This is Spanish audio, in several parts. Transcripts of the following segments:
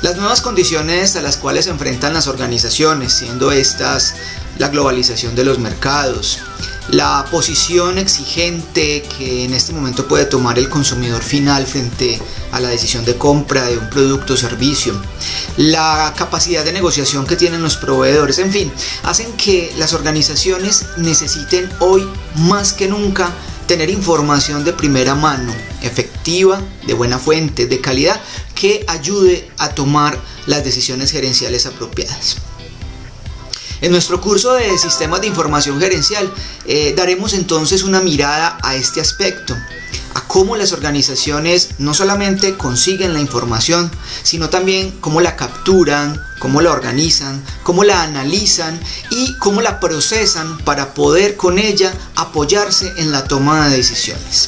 Las nuevas condiciones a las cuales se enfrentan las organizaciones, siendo estas la globalización de los mercados, la posición exigente que en este momento puede tomar el consumidor final frente a la decisión de compra de un producto o servicio, la capacidad de negociación que tienen los proveedores, en fin, hacen que las organizaciones necesiten hoy más que nunca tener información de primera mano, efectiva, de buena fuente, de calidad, que ayude a tomar las decisiones gerenciales apropiadas. En nuestro curso de Sistemas de Información Gerencial daremos entonces una mirada a este aspecto, a cómo las organizaciones no solamente consiguen la información, sino también cómo la capturan, cómo la organizan, cómo la analizan y cómo la procesan para poder con ella apoyarse en la toma de decisiones.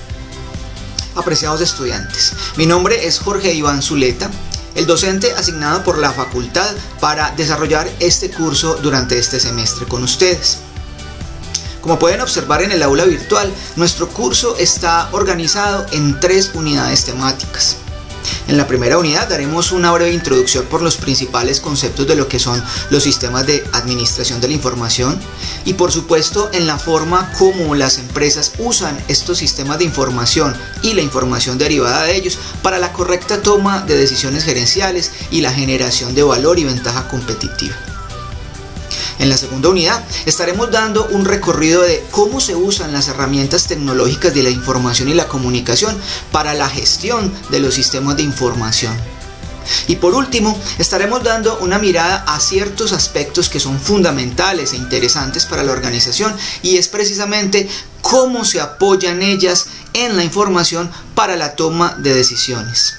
Apreciados estudiantes, mi nombre es Jorge Iván Zuleta, el docente asignado por la facultad para desarrollar este curso durante este semestre con ustedes. Como pueden observar en el aula virtual, nuestro curso está organizado en 3 unidades temáticas. En la primera unidad daremos una breve introducción por los principales conceptos de lo que son los sistemas de administración de la información y por supuesto en la forma como las empresas usan estos sistemas de información y la información derivada de ellos para la correcta toma de decisiones gerenciales y la generación de valor y ventaja competitiva. En la segunda unidad estaremos dando un recorrido de cómo se usan las herramientas tecnológicas de la información y la comunicación para la gestión de los sistemas de información. Y por último, estaremos dando una mirada a ciertos aspectos que son fundamentales e interesantes para la organización y es precisamente cómo se apoyan ellas en la información para la toma de decisiones.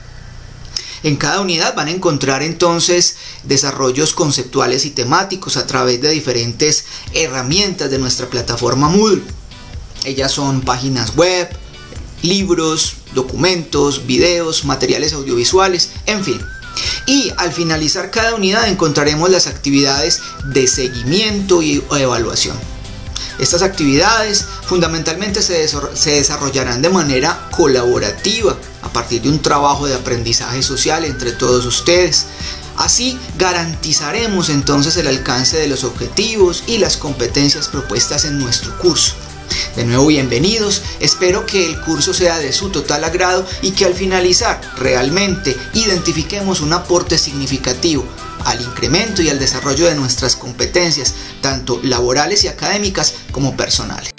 En cada unidad van a encontrar entonces desarrollos conceptuales y temáticos a través de diferentes herramientas de nuestra plataforma Moodle. Ellas son páginas web, libros, documentos, videos, materiales audiovisuales, en fin. Y al finalizar cada unidad encontraremos las actividades de seguimiento y evaluación. Estas actividades fundamentalmente se desarrollarán de manera colaborativa a partir de un trabajo de aprendizaje social entre todos ustedes. Así garantizaremos entonces el alcance de los objetivos y las competencias propuestas en nuestro curso. De nuevo, bienvenidos, espero que el curso sea de su total agrado y que al finalizar realmente identifiquemos un aporte significativo al incremento y al desarrollo de nuestras competencias, tanto laborales y académicas como personales.